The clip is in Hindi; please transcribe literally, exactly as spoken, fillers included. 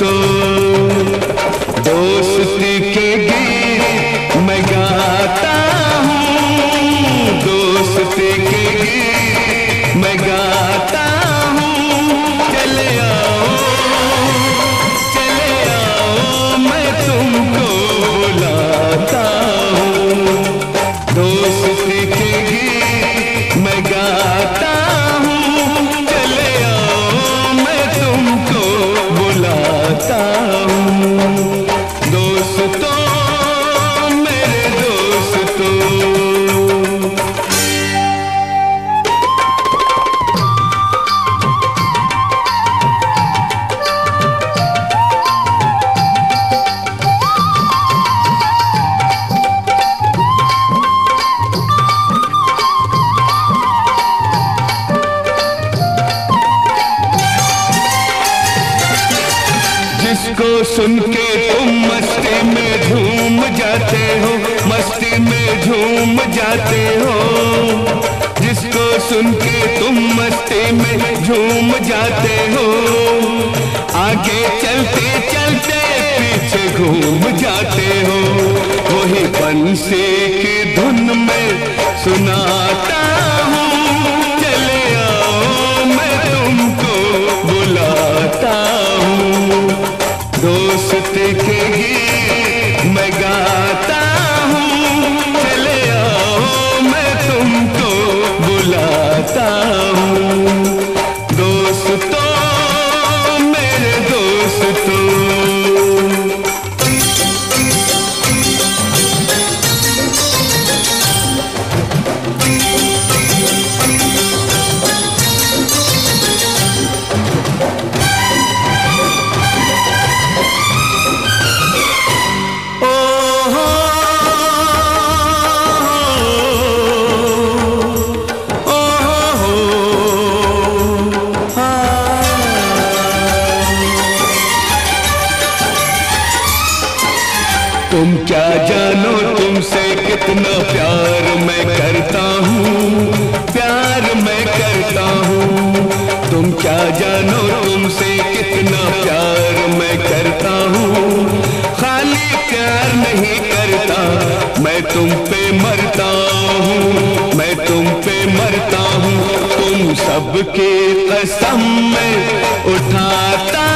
दोस्तों, दोस्ती के गीत मैं गाता हूँ, दोस्ती के गीत मैं गाता हूँ। चले आओ, चले आओ, मैं तुमको बुलाता हूँ, दोस्ती के गीत मैं गाता हूँ। चले आओ, मैं तुमको बुलाता हूँ, दोस्तों, मेरे दोस्तों। जिसको सुन के तुम मस्ती में झूम जाते हो, मस्ती में झूम जाते हो, जिसको सुन के तुम मस्ती में झूम जाते हो, आगे चलते चलते पीछे घूम जाते हो, वही बंसी की धुन में सुनाता हूँ। चले आओ, मैं तुमको बुलाता हूँ, दोस्ती के गीत मैं गाता हूँ। चले आओ, मैं तुमको बुलाता हूँ, दोस्तों, मेरे दोस्तों। तुम क्या जानो तुमसे कितना प्यार मैं करता हूँ, प्यार मैं करता हूँ। तुम क्या जानो तुमसे कितना प्यार मैं करता हूँ, खाली प्यार नहीं करता, मैं तुम पे मरता हूँ, मैं तुम पे मरता हूँ। तुम सबकी कसम मैं उठाता